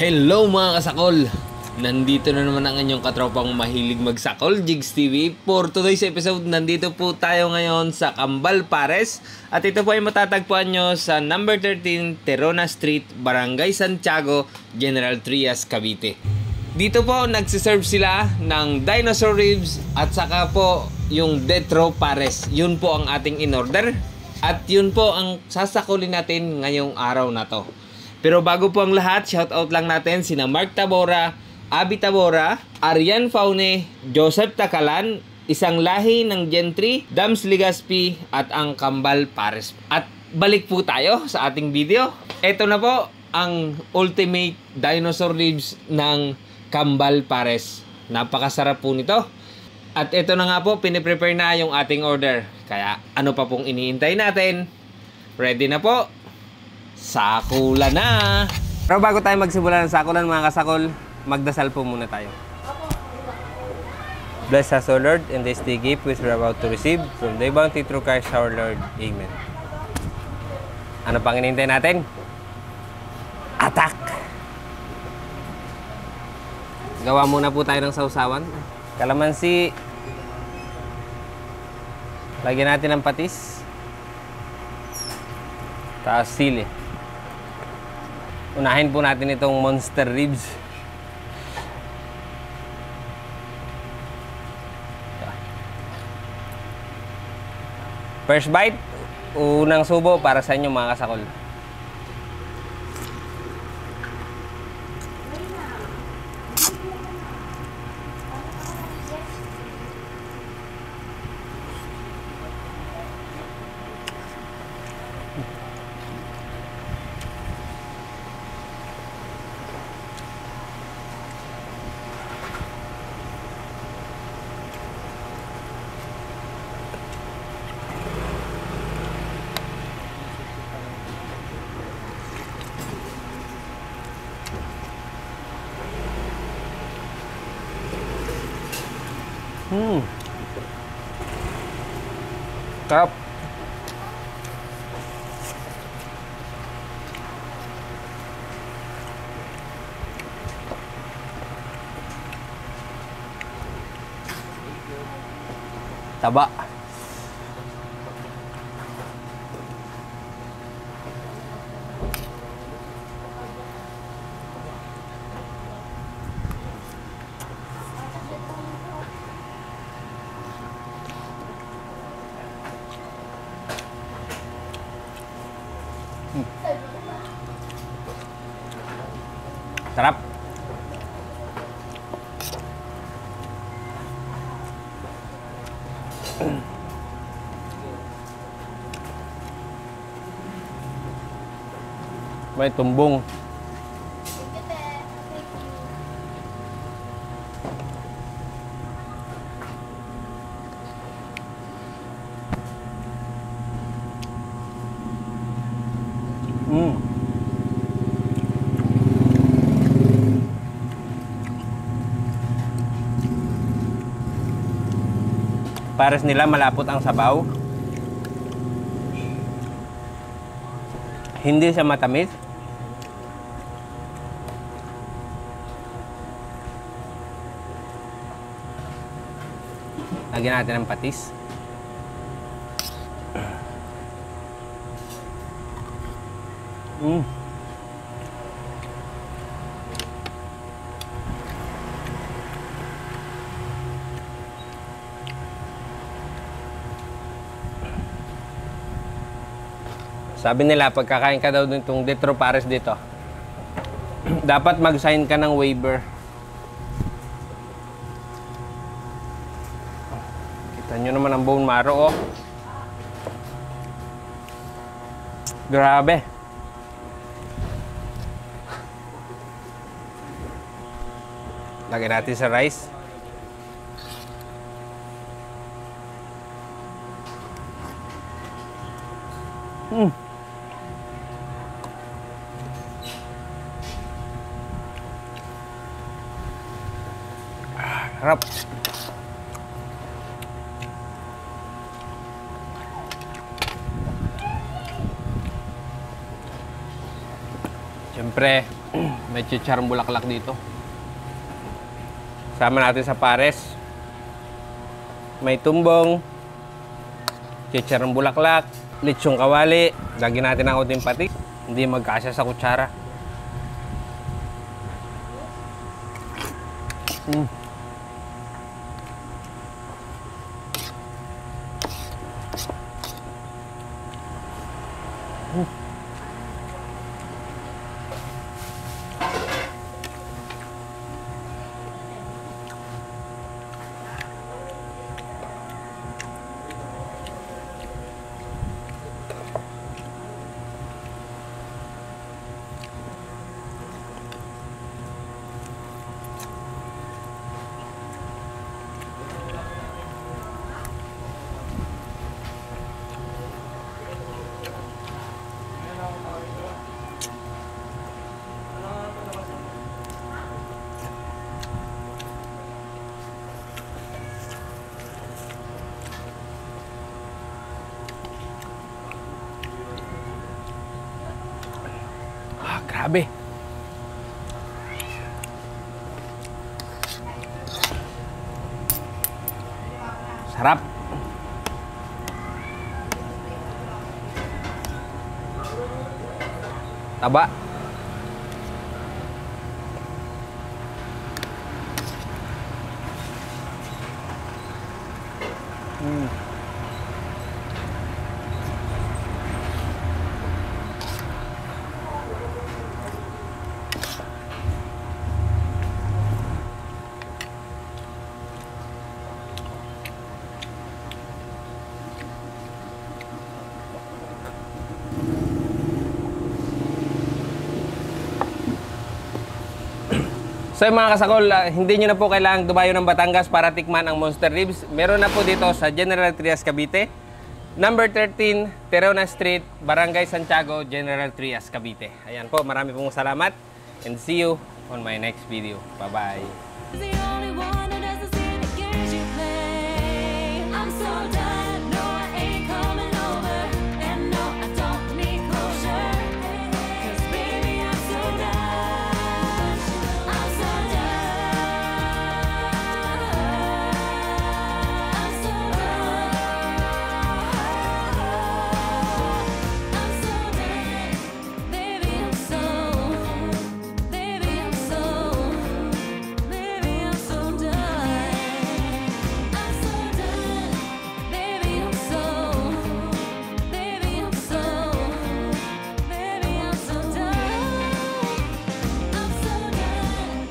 Hello mga kasakol! Nandito na naman ang inyong katropang mahilig magsakol, Jigs TV. For today's episode, nandito po tayo ngayon sa Cambal, Pares. At ito po ay matatagpuan nyo sa number 13, Terona Street, Barangay Santiago, General Trias, Cavite. Dito po nagsiserve sila ng dinosaur ribs at saka po yung Detro Pares. Yun po ang ating in-order. At yun po ang sasakulin natin ngayong araw na to. Pero bago po ang lahat, shoutout lang natin sina Mark Tabora, Abby Tabora, Arian Faune, Joseph Takalan, isang lahi ng Gentry, Dams Ligaspi, at ang Cambal Pares. At balik po tayo sa ating video. Ito na po ang ultimate dinosaur ribs ng Cambal Pares. Napakasarap po nito. At ito na nga po, piniprepare na yung ating order. Kaya ano pa pong iniintay natin? Ready na po? Sakulan na! Pero bago tayo magsimula ng sakulan mga kasakol, magdasal po muna tayo. Bless us, O Lord, in this day gift which we are about to receive from thy bounty through Christ our Lord. Amen. Ano pang inintay natin? Attack! Gawa muna po tayo ng sausawan. Kalamansi. Lagyan natin ng patis. Tapos sili. Unahin po natin itong monster ribs. First bite, unang subo para sa inyo mga kasakol. Sarap. Taba. Sarap. May tumbong. Pares nila malapot ang sabaw. Hindi siya matamis. Lagyan natin ng patis. Sabi nila, pagkakain ka daw nitong Detro Pares dito, dapat mag-sign ka ng waiver. Kita nyo naman ang bone marrow, oh. Grabe. Lagyan natin sa rice. Harap. Siyempre, May chicharong bulaklak dito. Sama natin sa pares. May tumbong, chicharong bulaklak, lechong kawali. Lagyan natin ng konting patik. Hindi magkasya sa kutsara. Grabe. Sarap. Taba. So mga kasakol, hindi nyo na po kailangang dumayo ng Batangas para tikman ang Monster Ribs. Meron na po dito sa General Trias, Cavite. Number 13, Terona Street, Barangay Santiago, General Trias, Cavite. Ayan po, marami pong salamat and see you on my next video. Bye-bye!